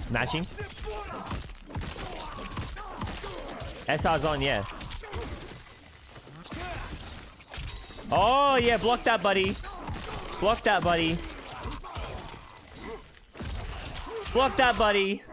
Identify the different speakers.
Speaker 1: Mashing. SR's on, yeah. Oh, yeah, block that, buddy. Block that, buddy. Block that, buddy.